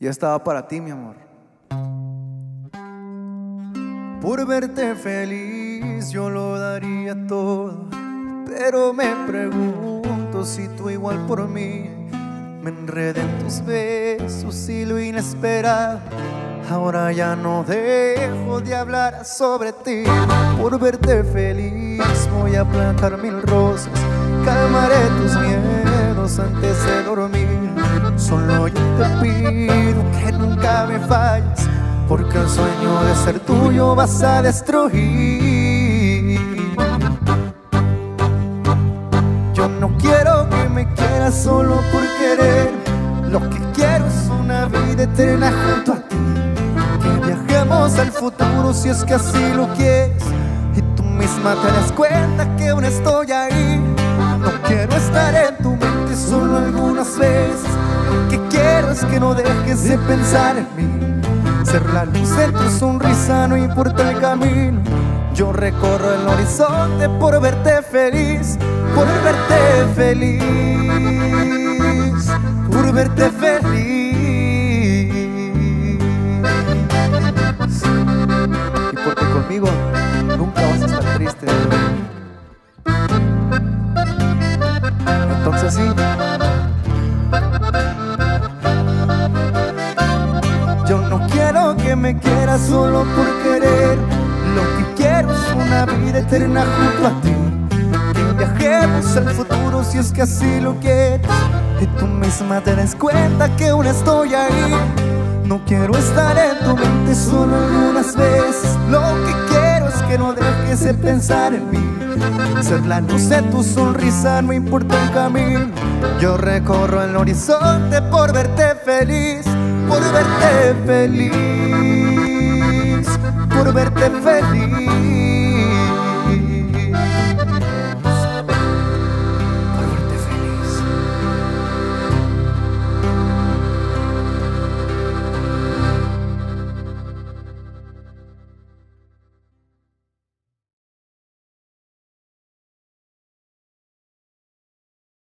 Y estaba para ti, mi amor. Por verte feliz yo lo daría todo, pero me pregunto si tú igual por mí. Me enredé en tus besos y lo inesperado. Ahora ya no dejo de hablar sobre ti. Por verte feliz voy a plantar 1000 rosas. Calmaré tus miedos antes de dormir. Solo yo te pido que nunca me falles, porque el sueño de ser tuyo vas a destruir. Yo no quiero que me quieras solo por querer. Lo que quiero es una vida eterna junto a ti. Que viajemos al futuro si es que así lo quieres, y tú misma te das cuenta que aún estoy ahí. No quiero estar en tu mente solo algunas veces. Lo que quiero es que no dejes de pensar en mí. Ser la luz de tu sonrisa, no importa el camino. Yo recorro el horizonte por verte feliz, por verte feliz, por verte feliz. Y porque conmigo nunca vas a estar triste. Entonces sí, yo no quiero que me quieras solo por querer. Lo que quiero es una vida eterna junto a ti. Que viajemos al futuro si es que así lo quieres, y tú misma te des cuenta que aún estoy ahí. No quiero estar en tu mente solo algunas veces. Lo que quiero es que no dejes de pensar en mí. Ser la luz de tu sonrisa, no importa el camino. Yo recorro el horizonte por verte feliz, por verte feliz, por verte feliz.